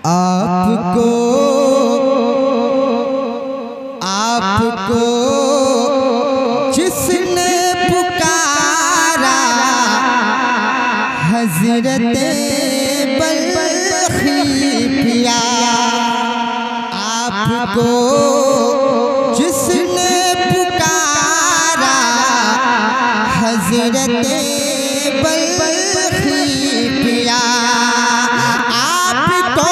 आपको आपको जिसने पुकारा हज़रते बल्खी पिया, आपको जिसने पुकारा हज़रते बल्खी पिया, आपको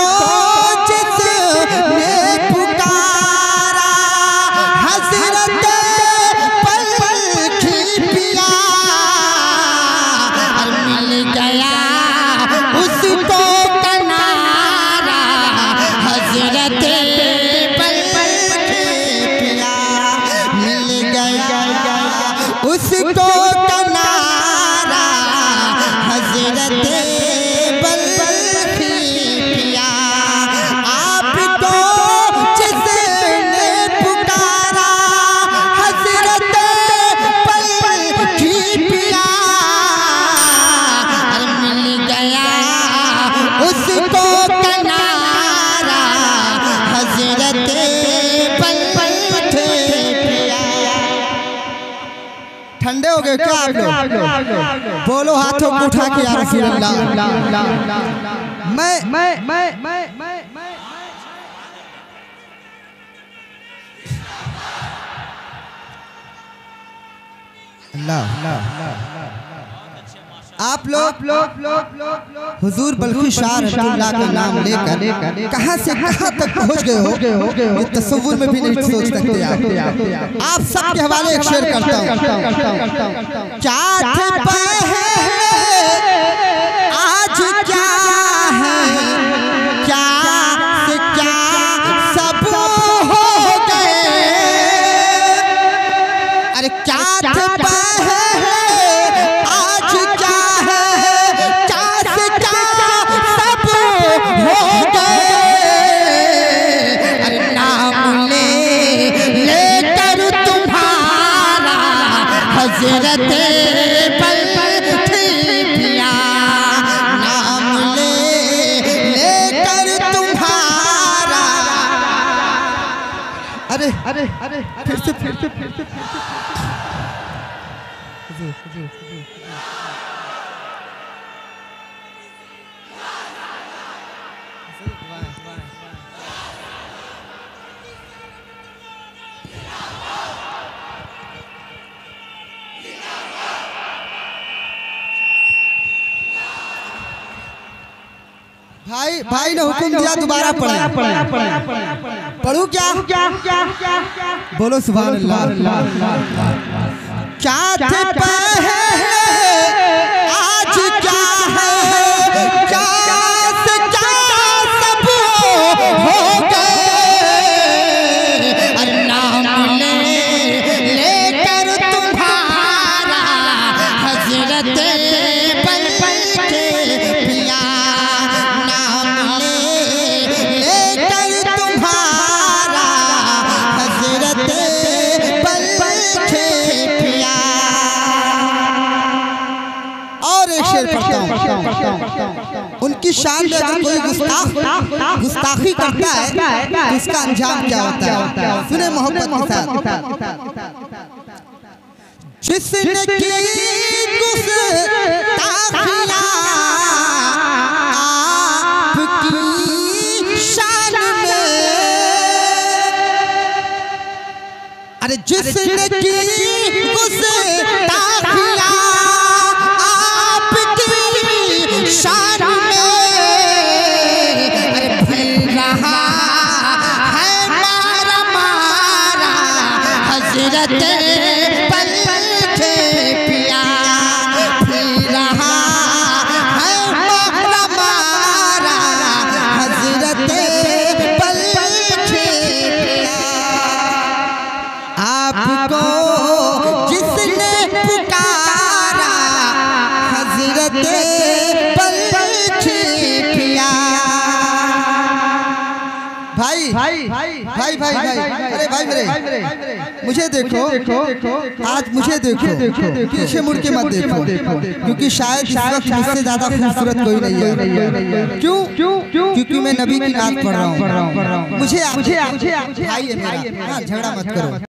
जिसने पुकारा हज़रते बल्खी पिया, और मिल गया उसको किनारा हज़रते बल्खी पिया, मिल गया उसको किनारा हज़रते बल्खी पिया, आपको जिसने पुकारा हज़रते बल्खी पिया, और मिल गया उसको किनारा हज़रते बल्खी पिया। ठंडे हो गए क्या आप लोग? बोलो हाथों को उठा के या रसूल अल्लाह। मैं अल्लाह आप लोग हुजूर बल्खी शाह रहमतुल्लाह का नाम लेकर कहां से कहां तक पहुंच गए हो, ये तसव्वुर में भी नहीं सोच सकते आप सबके हवाले एक शेर करता हूं। क्या थे पहले आज क्या है, क्या से क्या सब हो गए, अरे क्या थे पहले आज क्या है, क्या से क्या सब हो गए, अरे नाम लेकर तुम्हारा हज़रते बल्खी पिया, नाम लेकर तुम्हारा, अरे फिर से भाई ने हुक्म दिया दोबारा पढ़ूं क्या? बोलो सुभान अल्लाह। क्या थे पहले आज क्या है, क्या से क्या सब हो गए, अरे नाम लेकर तुम्हारा हज़रते बल्खी पिया, नाम लेकर तुम्हारा हज़रते बल्खी पिया। और एक शेर पढ़ता हूं, उनकी शान में अगर कोई गुस्ताखी करता है तो उसका अंजाम क्या होता है, सुने मोहब्बत के साथ। जिसने की गुस्ताखियां आपकी शान में, अरे जिसने की गुस्ताखियां आपकी शान में, अरे फिर रहा है मारा हज़रते बल्खी पिया, फिर रहा है मारा हज़रते बल्खी पिया, आपको जिसने पुकारा हज़रते बल्खी पिया। भाई अरे भाई मेरे मुझे देखो, आज मुझे देखो, पीछे मुड़ के मत देखो, क्योंकि शायद इस वक्त मुझसे ज्यादा खूबसूरत कोई नहीं है। क्यों? क्योंकि मैं नबी की नात पढ़ रहा हूँ। मुझे भाई है मेरा, झगड़ा मत करो।